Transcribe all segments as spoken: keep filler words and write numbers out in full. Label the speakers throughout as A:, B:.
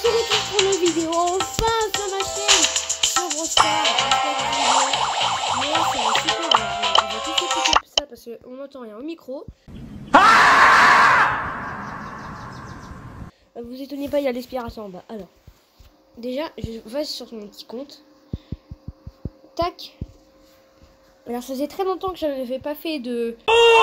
A: de retour pour une vidéo enfin sur ma chaîne sur Brawl Stars. Mais là ça va super, on va tout écouter comme ça parce qu'on n'entend rien au micro. Vous étonnez pas, il y a l'aspiration en bas. Alors, déjà, je vais sur mon petit compte. Tac. Alors ça faisait très longtemps que je n'avais pas fait de...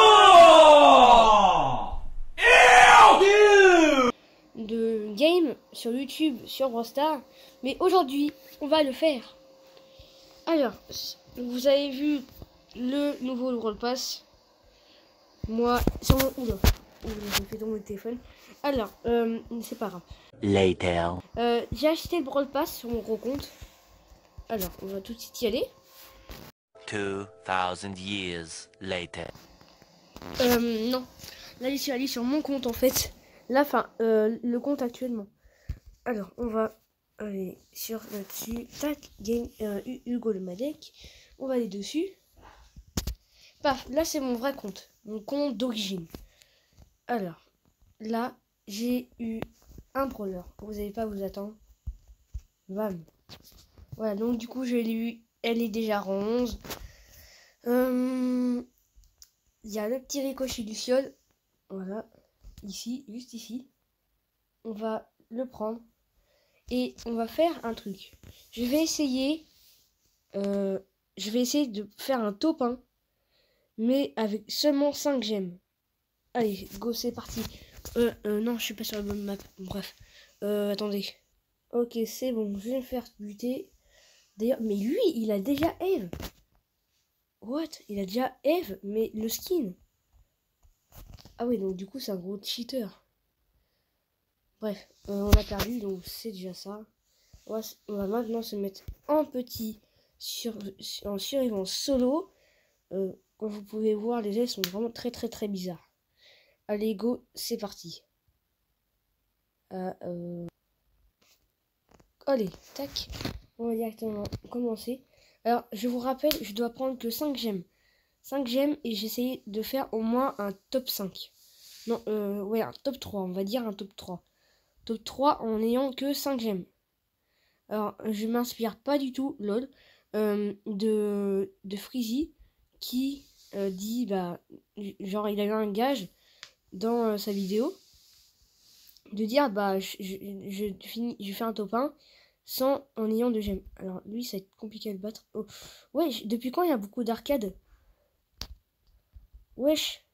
A: de game sur YouTube, sur Brawl Stars. Mais aujourd'hui, on va le faire. Alors, vous avez vu le nouveau Brawl Pass. Moi, sur mon... Oula, j'ai fait tomber le téléphone. Alors, euh, c'est pas grave.
B: Later.
A: Euh, j'ai acheté le Brawl Pass sur mon gros compte. Alors, on va tout de suite y aller.
B: Two thousand years later.
A: Euh, non. Là, je suis allée sur mon compte, en fait. La fin, euh, le compte actuellement. Alors, on va aller sur là-dessus. Tac, game, euh, Hugo le Madec. On va aller dessus. Paf, là, c'est mon vrai compte. Mon compte d'origine. Alors, là, j'ai eu un brawler. Vous n'allez pas vous attendre. Bam. Voilà, donc du coup, je l'ai eu. Elle est déjà rang onze. Euh... Il y a le petit ricochet du fiole. Voilà. Ici, juste ici. On va le prendre. Et on va faire un truc. Je vais essayer... Euh, je vais essayer de faire un top un. Mais avec seulement cinq gemmes. Allez, go, c'est parti. Euh, euh, non, je suis pas sur la bonne map. Bref. Euh, attendez. Ok, c'est bon. Je vais me faire buter. D'ailleurs, mais lui, il a déjà Eve. What? Il a déjà Eve, mais le skin. Ah oui, donc du coup, c'est un gros cheater. Bref, euh, on a perdu, donc c'est déjà ça. On va, on va maintenant se mettre en petit, sur, en survivant solo. Euh, comme vous pouvez voir, les ailes sont vraiment très très très bizarres. Allez, go, c'est parti. Euh, euh... Allez, tac. On va directement commencer. Alors, je vous rappelle, je dois prendre que cinq gemmes. cinq gemmes et j'essaye de faire au moins un top cinq. Non, euh, ouais, un top trois, on va dire un top trois. Top trois en n'ayant que cinq gemmes. Alors, je m'inspire pas du tout, lol, euh, de, de Freezy qui euh, dit, bah, genre, il a eu un gage dans euh, sa vidéo de dire, bah, je, je, je, finis, je fais un top un sans en ayant de gemmes. Alors, lui, ça va être compliqué à le battre. Oh. Ouais, depuis quand il y a beaucoup d'arcades? Wesh.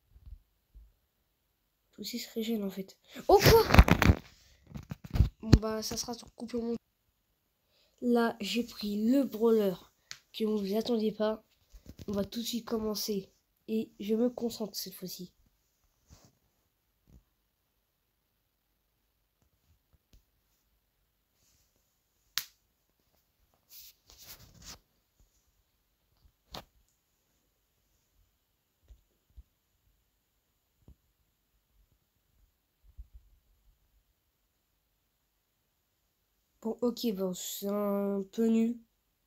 A: Tout aussi se régène en fait. Oh quoi? Bon bah ça sera sur coupe au monde. Là j'ai pris le brawler que vous ne vous attendiez pas. On va tout de suite commencer. Et je me concentre cette fois-ci. Bon ok, bon c'est un peu nul.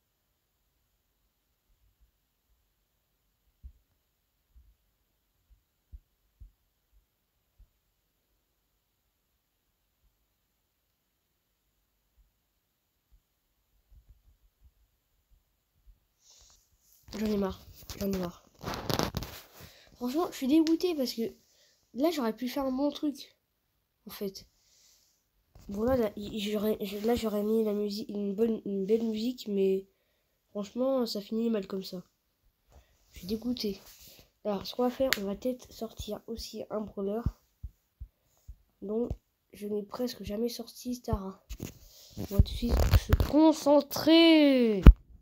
A: J'en ai marre, j'en ai marre. Franchement, je suis dégoûté parce que là, j'aurais pu faire un bon truc, en fait. Bon, là, là j'aurais là, j'aurais mis la musique, une, bonne, une belle musique, mais franchement, ça finit mal comme ça. Je suis dégoûté. Alors, ce qu'on va faire, on va peut-être sortir aussi un brawler dont je n'ai presque jamais sorti Stara. On va tout de suite se concentrer.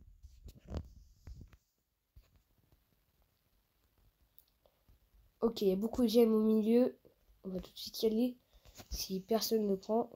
A: Ok, il y a beaucoup de gemmes au milieu. On va tout de suite y aller. Si personne ne prend.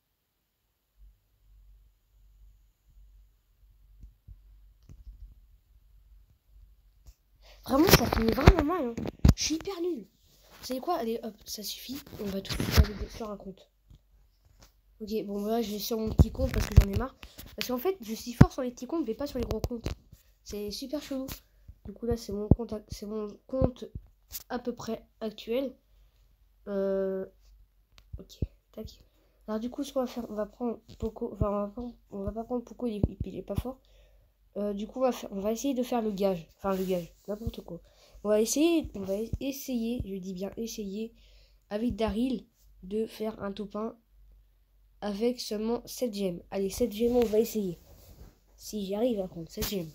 A: Vraiment, ça finit vraiment mal. Hein. Je suis hyper nul. Vous savez quoi? Allez, hop, ça suffit. On va tout de suite aller sur un compte. Ok, bon, là, je vais sur mon petit compte parce que j'en ai marre. Parce qu'en fait, je suis fort sur les petits comptes, mais pas sur les gros comptes. C'est super chelou. Du coup, là, c'est mon compte, c'est mon compte à peu près actuel. Euh... Ok, tac. Alors du coup, ce qu'on va faire, on va prendre Poco. Enfin, on va, prendre, on va pas prendre Poco, il, il, il est pas fort. Euh, du coup, on va, faire, on va essayer de faire le gage. Enfin, le gage, n'importe quoi. On va essayer, on va essayer, je dis bien essayer, avec Daryl, de faire un top un avec seulement sept gemmes. Allez, sept gemmes, on va essayer. Si j'y arrive à prendre sept gemmes.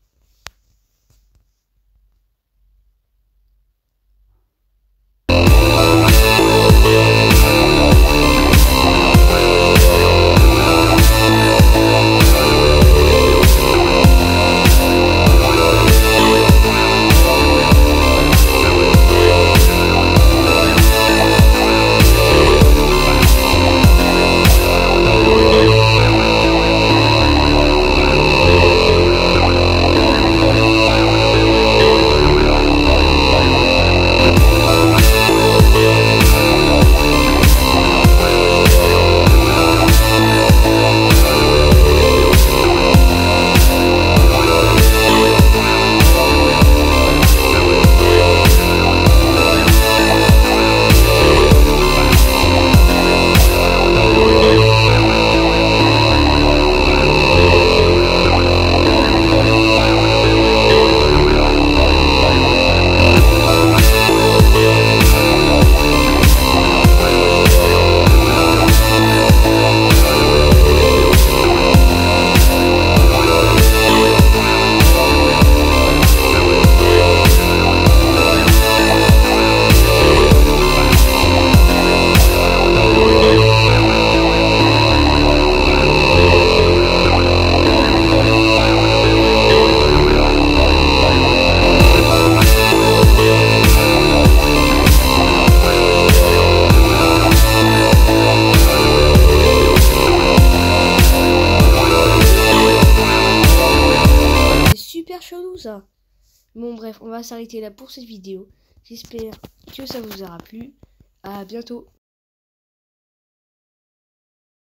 A: Chelou ça. Bon bref, on va s'arrêter là pour cette vidéo. J'espère que ça vous aura plu. À bientôt.